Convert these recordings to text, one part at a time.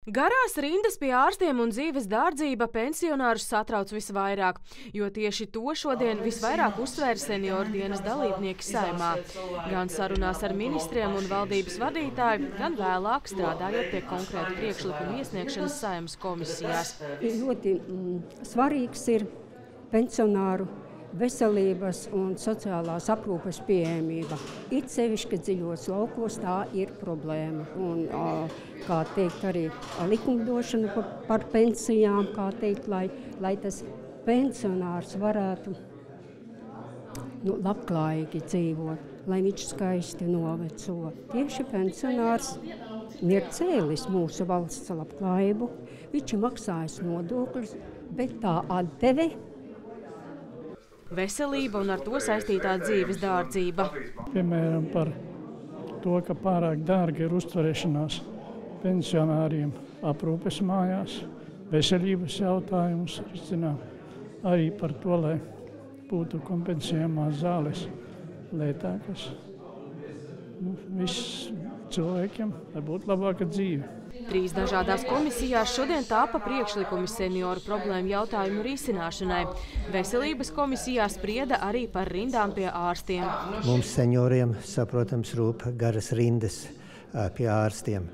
Garās rindas pie ārstiem un dzīves dārdzība pensionārus satrauc visvairāk, jo tieši to šodien visvairāk uzsvēra senioru dienas dalībnieki Saeimā. Gan sarunās ar ministriem un valdības vadītāju, gan vēlāk strādājot pie konkrētu priekšlikumu iesniegšanas Saeimas komisijās. Ļoti svarīgs ir pensionāru veselības un sociālās aprūpes pieejamība. It sevišķi dziļos laukos tā ir problēma. Un, kā teikt, arī likumdošana par pensijām, kā teikt, lai tas pensionārs varētu labklājīgi dzīvot, lai viņš skaisti noveco. Tieši pensionārs ir cēlis mūsu valsts labklājību, viņš ir maksājis nodokļus, bet tā atdeve veselība un ar to saistītā dzīves dārdzība. Piemēram, par to, ka pārāk dārga ir uztverēšanās pensionāriem aprūpes mājās, veselības jautājumus risinām, arī par to, lai būtu kompensējamās zāles lētākas. Viss cilvēkiem, lai būtu labāka dzīve. 3 dažādās komisijās šodien tāpa priekšlikumi senioru problēmu jautājumu risināšanai. Veselības komisijā sprieda arī par rindām pie ārstiem. Mums senioriem, saprotams, rūp garas rindas pie ārstiem.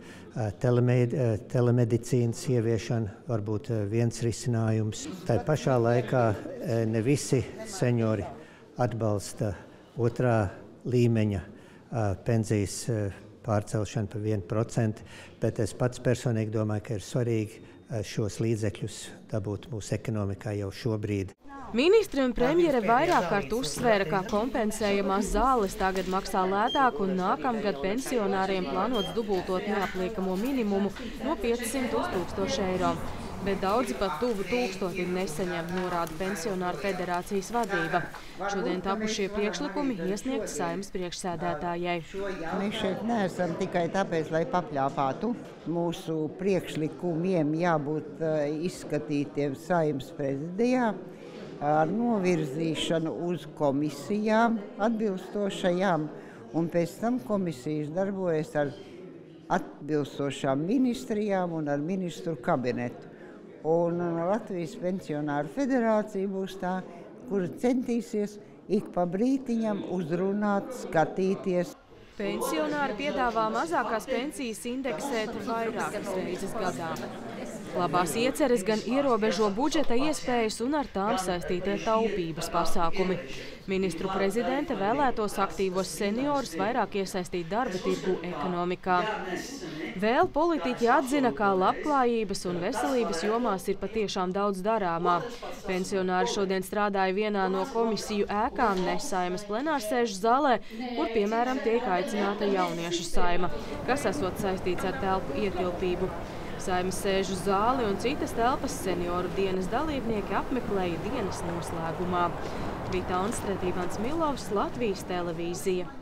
Telemedicīnas ieviešana var būt viens risinājums. Tā pašā laikā ne visi seniori atbalsta otrā līmeņa pensijas pārcelšanu par 1%, bet es pats personīgi domāju, ka ir svarīgi šos līdzekļus dabūt mūsu ekonomikā jau šobrīd. Ministri un premjere vairāk kārt uzsvēra, ka kompensējamās zāles tagad maksā lētāk un nākamgad pensionāriem plānots dubultot neapliekamo minimumu no 500 uz 1000 eiro. Bet daudzi pat tuvu 1000 nesaņem, norāda Pensionāru federācijas vadība. Šodien tapušie priekšlikumi iesniegti Saeimas priekšsēdētājai. Mēs šeit neesam tikai tāpēc, lai papļāpātu. Mūsu priekšlikumiem jābūt izskatītiem Saeimas prezidijā ar novirzīšanu uz komisijām atbilstošajām, un pēc tam komisijas darbojas ar atbilstošām ministrijām un ar ministru kabinetu. Un Latvijas Pensionāru federācija būs tā, kur centīsies ik pa brītiņam uzrunāt, skatīties. Pensionāri piedāvā mazākās pensijas indeksēt vairākas reizes gadā. Labās ieceres gan ierobežo budžeta iespējas un ar tām saistītie taupības pasākumi. Ministru prezidente vēlētos aktīvos seniorus vairāk iesaistīt darba tirgu ekonomikā. Vēl politiķi atzina, ka labklājības un veselības jomās ir patiešām daudz darāmā. Pensionāri šodien strādāja vienā no komisiju ēkām Saeimas plenārsēžu zālē, kur, piemēram, tiek aicināta jauniešu saima, kas esot saistīts ar telpu ietilpību. Saeimas sēžu zāli un citas telpas senioru dienas dalībnieki apmeklēja dienas noslēgumā. Vita Onstrēt, Ivans Milovs, Latvijas televīzija.